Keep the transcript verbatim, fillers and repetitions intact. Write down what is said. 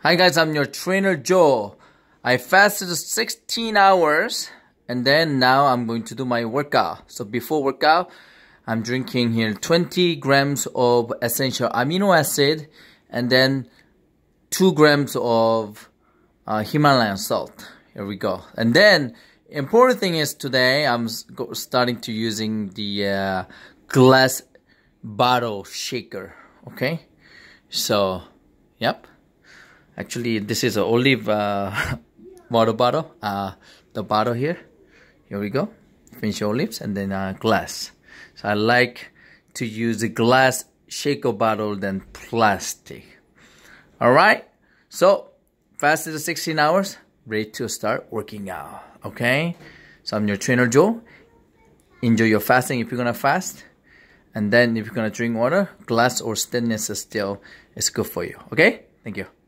Hi guys, I'm your trainer Joe. I fasted sixteen hours and then now I'm going to do my workout. So before workout, I'm drinking here twenty grams of essential amino acid and then two grams of uh, Himalayan salt. Here we go. And then important thing is today I'm starting to using the uh, glass bottle shaker. Okay, so yep. Actually, this is an olive uh, water bottle. Uh, the bottle here. Here we go. Finish your olives and then uh, glass. So I like to use a glass shaker bottle than plastic. All right. So fasted sixteen hours. Ready to start working out. Okay. So I'm your trainer Joe. Enjoy your fasting if you're gonna fast. And then if you're gonna drink water, glass or stainless steel is good for you. Okay. Thank you.